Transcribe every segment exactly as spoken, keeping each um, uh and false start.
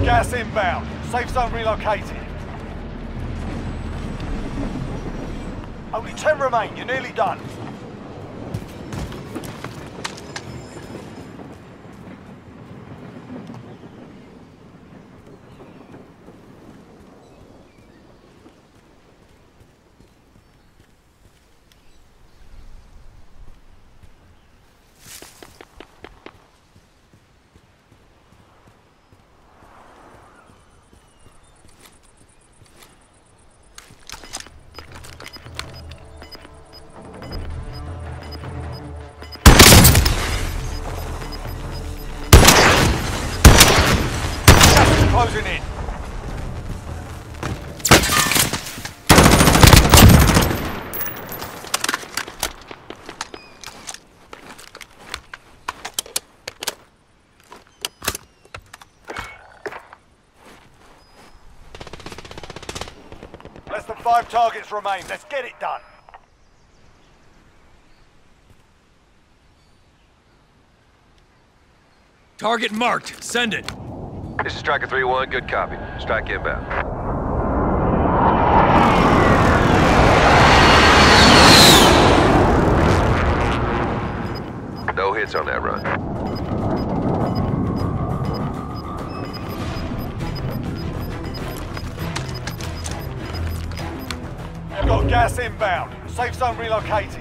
Gas inbound. Safe zone relocated. Only ten remain. You're nearly done. Closing in. Less than five targets remain. Let's get it done. Target marked. Send it. This is Striker three one, good copy. Strike inbound. No hits on that run. Got gas inbound. Safe zone relocated.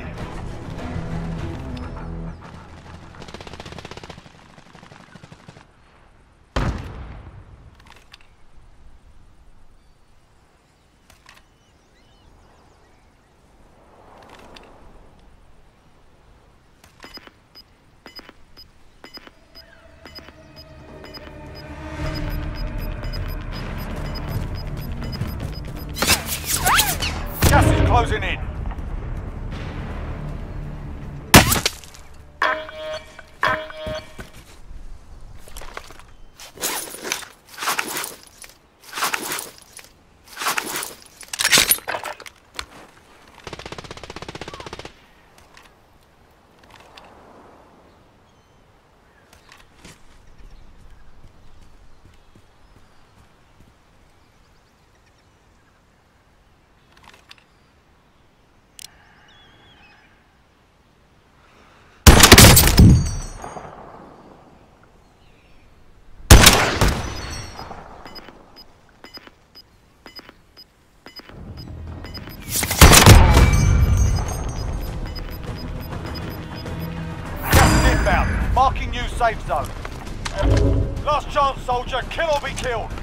Gas is closing in. Marking new safe zone. Last chance, soldier. Kill or be killed.